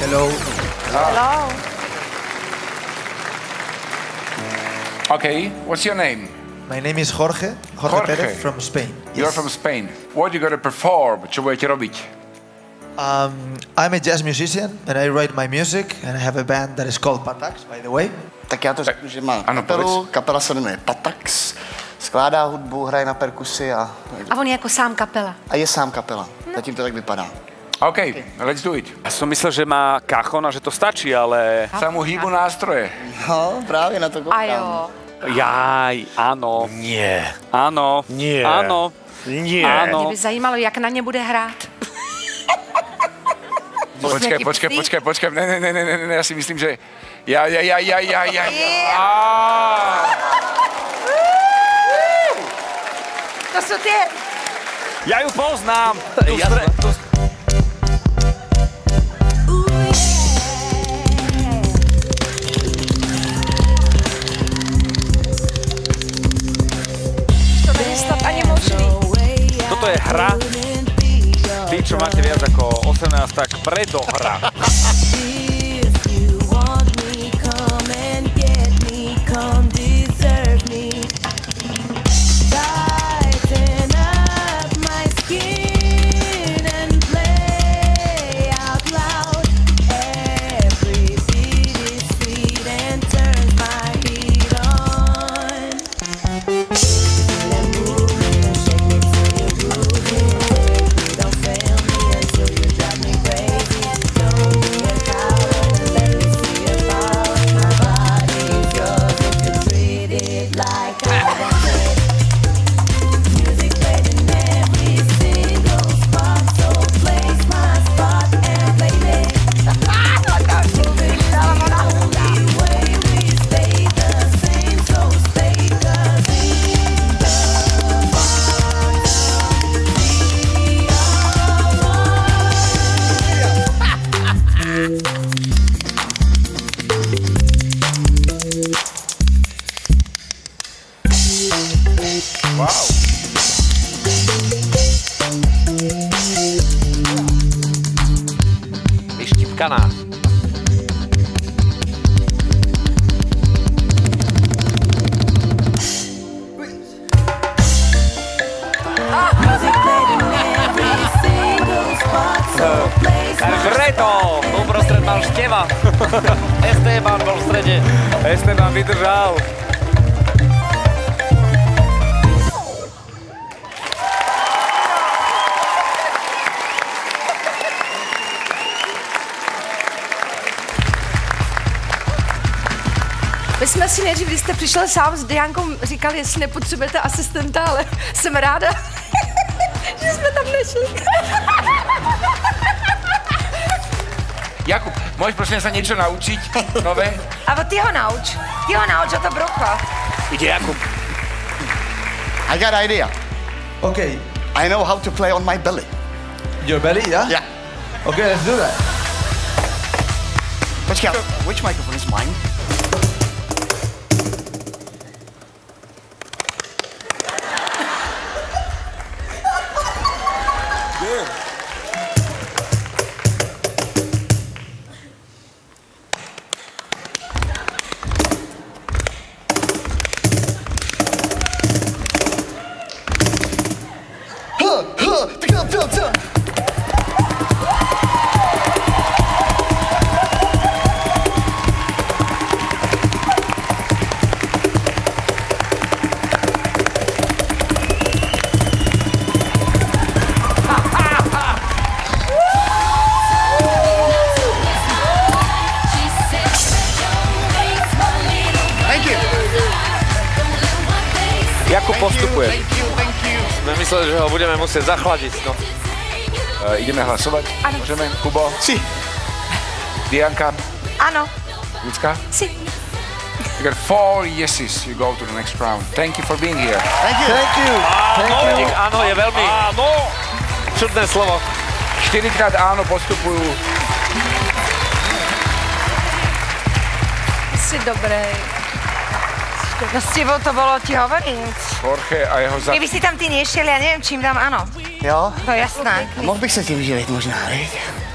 Hello. Hello. Okay, what's your name? My name is Jorge Perez from Spain. You're from Spain. What are you gonna perform? Čo budete robiť? I'm a jazz musician and I write my music and I have a band that is called Patax, by the way. Tak já to řeknu, že má kapelu, kapela se jmenuje Patax, skládá hudbu, hraje na perkusy a on je jako sám kapela. A je sám kapela, zatím to tak vypadá. OK, let's do it. Ja som myslel, že má kachon a že to stačí, ale... Sa mu hýbu nástroje. No, právě na to koukám. A jo. Jaj, áno. Nie. Áno. Nie. Áno. Nie. Áno. Mě by zajímalo, jak na ně bude hrát. Počkaj, ne, ja si myslím, že... Ja. To jsou ty... Ja ju poznám. To není snad ani možný. Toto je hra. Tí, čo máte viac ako 18, tak predohra. Vyštipkaná. Preto uprostred mal Števa. Esteban bol v strede. Esteban vydržal. My jsme si nejdřív, když jste přišel sám s Diánkou, říkali, jestli nepotřebujete asistenta, ale jsem ráda, že jsme tam nešli. Jakub, môžeš prosím sa niečo naučiť nové? A ty ho nauč o to brucho. Ide Jakub. I got an idea. Okay. I know how to play on my belly. Your belly, yeah? Yeah. Okay, let's do that. Počkej, which microphone is mine? Jakub postupuje. Sme mysleli, že ho budeme musieť zachladiť. No. Ideme hlasovať? Áno. Môžeme? Kubo? Si. Dianka? Áno. Ľudská? Si. You got 4 yeses. You go to the next round. Thank you for being here. Thank you. Thank you. Áno, áno, je veľmi čudné slovo. 4-krát áno postupujú. Si dobrej. No s tebou to bolo, ti hovorím. Jorge a jeho Kdyby si tam ty nešiel, ja neviem, čím dám áno. Jo? To je jasné. Mohl bych se tím živit možná, viď?